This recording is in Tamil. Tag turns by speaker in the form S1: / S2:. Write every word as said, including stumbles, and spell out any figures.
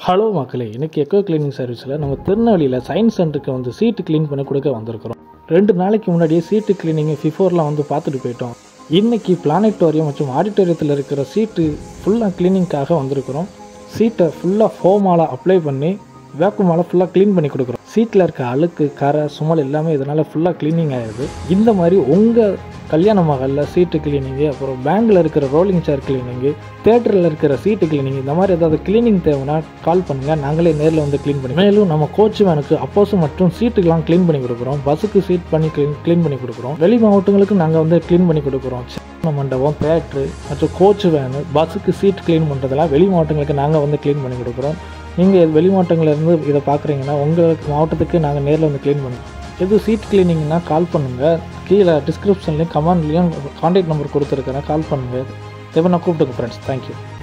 S1: ஹலோ மக்களே, இன்றைக்கி எக்கோ கிளீனிங் சர்வீஸில் நம்ம திருநெல்வேலியில் சயின்ஸ் சென்டருக்கு வந்து சீட்டு க்ளீன் பண்ணி கொடுக்க வந்திருக்கிறோம். ரெண்டு நாளைக்கு முன்னாடியே சீட்டு கிளீனிங் ஃபிஃபோர்லாம் வந்து பார்த்துட்டு போயிட்டோம். இன்றைக்கி பிளானட்டோரியம் மற்றும் ஆடிட்டோரியத்தில் இருக்கிற சீட்டு ஃபுல்லாக க்ளீனிங்காக வந்திருக்கிறோம். சீட்டை ஃபுல்லாக ஃபோமால் அப்ளை பண்ணி வேக்குமால் ஃபுல்லாக க்ளீன் பண்ணி கொடுக்குறோம். சீட்டில் இருக்க அழுக்கு, கரை, சுமல் எல்லாமே இதனால் ஃபுல்லாக க்ளீனிங் ஆகிடுது. இந்த மாதிரி உங்கள் கல்யாண மகளில் சீட்டு கிளீனிங்கு, அப்புறம் பேங்கில் இருக்கிற ரோலிங் சேர் கிளீனிங்கு, தேட்டரில் இருக்கிற சீட்டு கிளீனிங், இந்த மாதிரி ஏதாவது கிளீனிங் தேவைன்னா கால் பண்ணுங்கள், நாங்களே நேரில் வந்து க்ளீன் பண்ணி. மேலும் நம்ம கோச் வேனுக்கு அப்போஸு மற்றும் சீட்டுக்கெலாம் க்ளீன் பண்ணி கொடுக்குறோம். பஸ்ஸுக்கு சீட் பண்ணி க்ளீன் க்ளீன் பண்ணி கொடுக்குறோம். வெளி மாவட்டங்களுக்கு நாங்கள் வந்து க்ளீன் பண்ணி கொடுக்குறோம். சின்ன மண்டபம், தேட்ரு மற்றும் கோச் வேனு, பஸ்ஸுக்கு சீட் க்ளீன் பண்ணுறதெல்லாம் வெளி மாவட்டங்களுக்கு நாங்கள் வந்து க்ளீன் பண்ணி கொடுக்குறோம். நீங்கள் வெளி மாவட்டங்கள்லேருந்து இதை பார்க்குறீங்கன்னா உங்கள் மாவட்டத்துக்கு நாங்கள் நேரில் வந்து க்ளீன் பண்ணுவோம். எது சீட் கிளீனிங்னா கால் பண்ணுங்கள். கீழே டிஸ்கிரிப்ஷன்லேயும் கமெண்ட்லேயும் கான்டாக்ட் நம்பர் கொடுத்துருக்கிறேன், கால் பண்ணுங்கள். தேவை நான் கூப்பிட்டுங்க ஃப்ரெண்ட்ஸ். தேங்க்யூ.